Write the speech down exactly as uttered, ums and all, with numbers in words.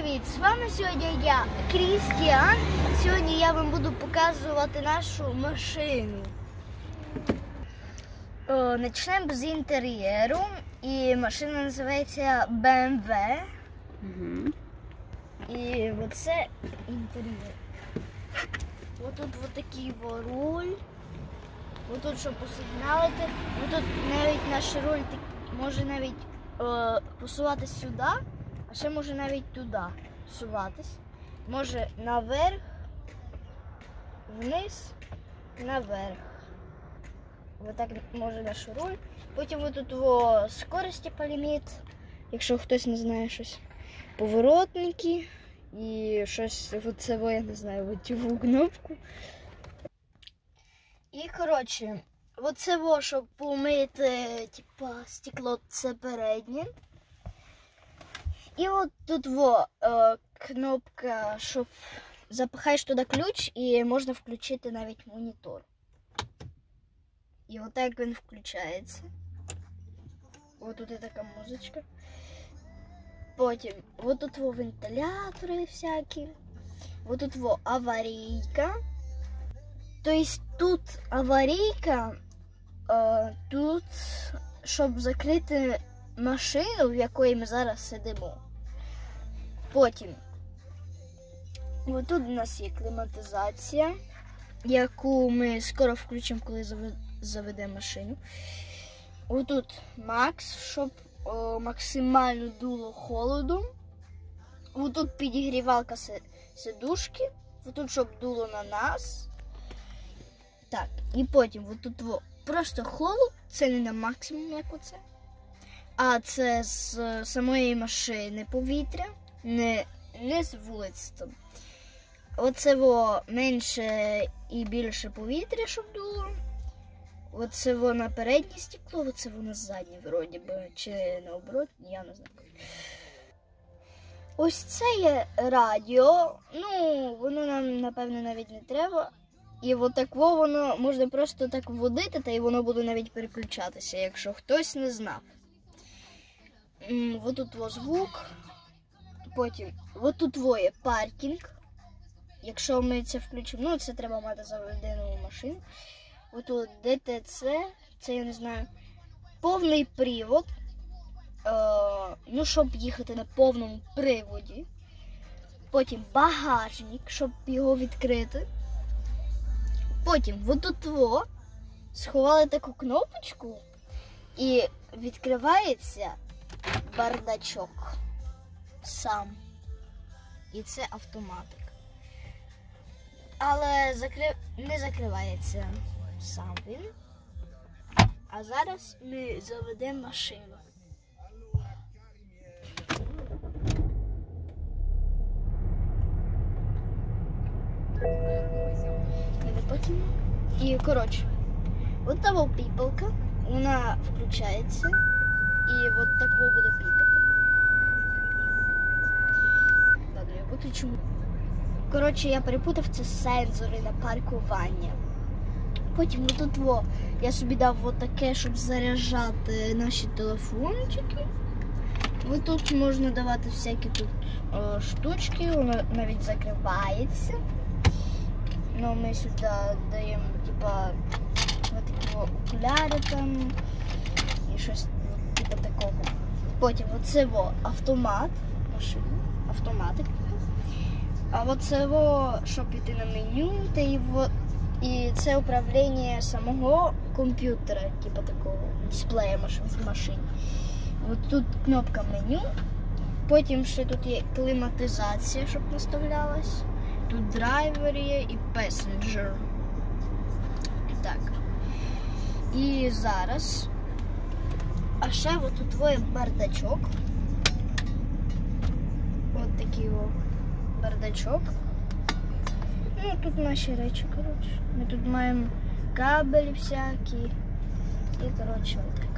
Привіт! З вами сьогодні я, Крістіан. Сьогодні я вам буду показувати нашу машину. Почнемо з інтер'єру. І машина називається бі ем ве. Угу. І оце інтер'єр. Ось тут ось такий руль. Ось тут, щоб посигналити. Ось тут навіть наш руль може навіть е, посуватися сюди. А ще може навіть туди суватись. Може наверх, вниз, наверх. Ось так може наш руль. Потім ось тут о, скорості по ліміт, якщо хтось не знає щось. Поворотники і щось, оце, я не знаю, цю кнопку. І, коротше, оце, во, щоб помити, типа, стекло, це переднє. І от тут во, е, кнопка, щоб запихаєш туди ключ і можна включити навіть монітор. І отак він включається. Ось тут є така музичка. Потім, ось тут во вентилятори всякі. Ось тут во аварійка. Тобто тут аварійка, е, тут, щоб закрити машину, в якої ми зараз сидимо. Потім, ось тут у нас є кліматизація, яку ми скоро включимо, коли заведемо машину. Ось тут Макс, щоб о, максимально дуло холоду. Ось тут підігрівалка сидушки. Ось тут, щоб дуло на нас. Так, і потім ось тут о, просто холод, це не на максимум, як оце. А це з самої машини повітря, не, не з вулиці там. Оце во менше і більше повітря, щоб дуло. Оце во на переднє стекло, оце во на заднє, вроді би, чи наоборот, я не знаю. Ось це є радіо, ну, воно нам, напевно, навіть не треба. І от так воно можна просто так вводити, та й воно буде навіть переключатися, якщо хтось не знав. Ось тут во звук, потім ось тут во є паркінг. Якщо ми це включимо, ну це треба мати заведену машину. Ось тут де те це, це я не знаю, повний привод, е, ну щоб їхати на повному приводі. Потім багажник, щоб його відкрити. Потім ось тут во сховали таку кнопочку і відкривається бардачок сам. І це автоматик. Але закри... не закривається сам він. А зараз ми заведемо машину. Потім. І, коротше, от та піпалка, вона включається. І от так буде пікати. Ладно, я виключу. Коротше, я перепутав, це сенсори на паркування. Потім тут во, я собі дав от таке, щоб заряджати наші телефончики. Ось тут можна давати всякі тут о, штучки, воно навіть закривається. Ну, ми сюди даємо, типа, от такі окуляри там і щось типу такого. Потім оце во автомат, машина, автоматик. А оце во, щоб піти на меню, та і, во, і це управління самого комп'ютера, типу такого дисплея в машині. От тут кнопка меню, потім ще тут є кліматизація, щоб наставлялась. Тут драйвер є і passenger. Так. І зараз. А ще от тут твоє бардачок. От такий о бардачок. Ну, тут наші речі, коротше. Ми тут маємо кабелі всякі. І, коротше, от.